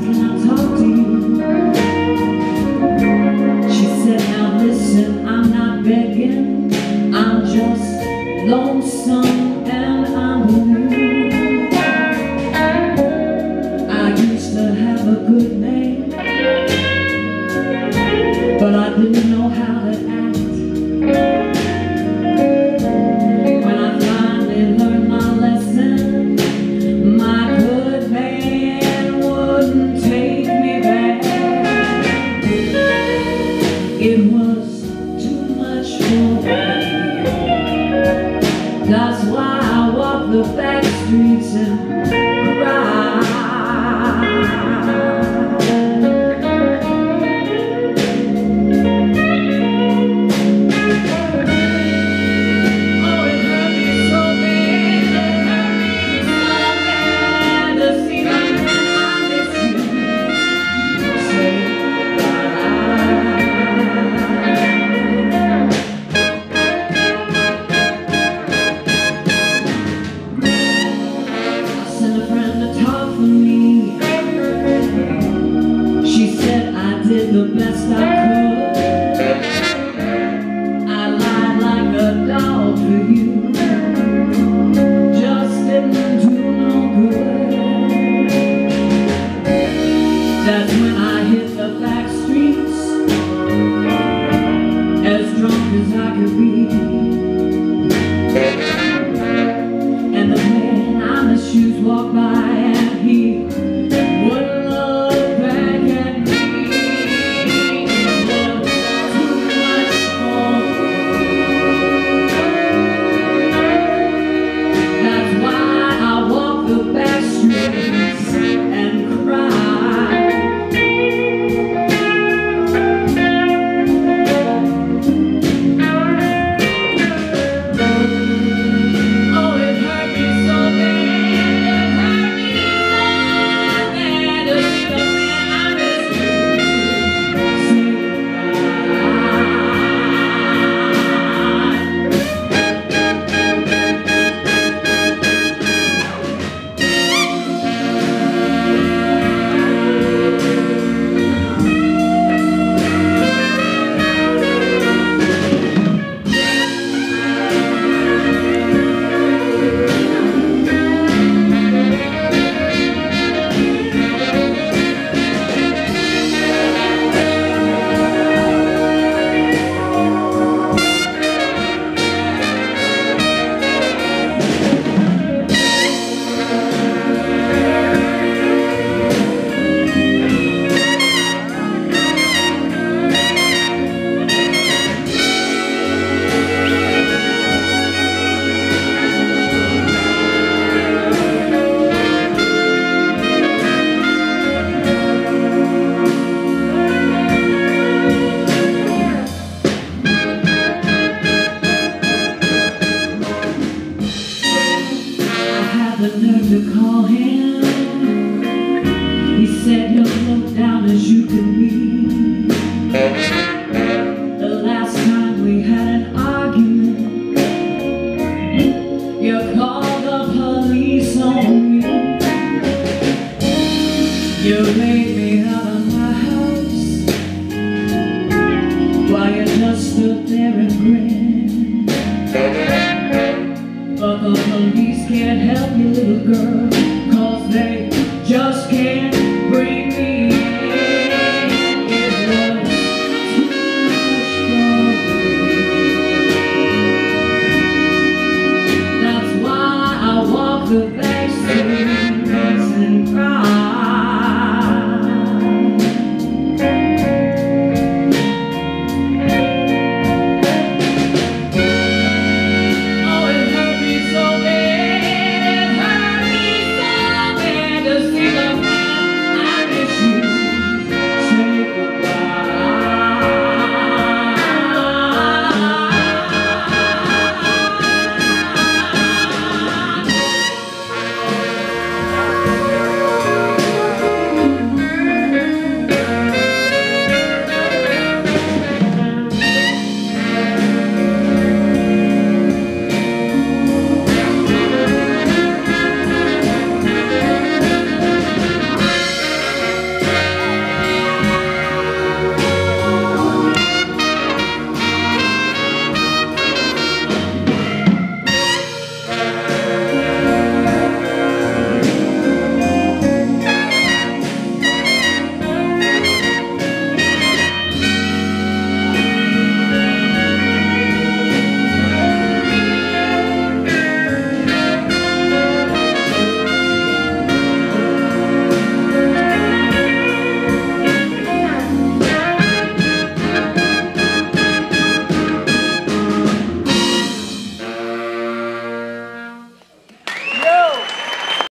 can I talk to you? She said, now listen, I'm not begging, I'm just lonesome and I'm blue. I used to have a good name, but I didn't know how to act. When I finally learned my lesson, my good man wouldn't take me back. It was too much for me. That's why I walk the back streets and cry. Did the best I could. I lied like a dog for you, just didn't do no good. That's when I hit the back streets, as drunk as I could be. And the man on the shoes walked by and he wouldn't look back at me. The nerve to call him. He said he'll look down as you can be. The last time we had an argument, you called the police on me. You made me out of my house while you just stood there and grinned. But the police can't help you, little girl.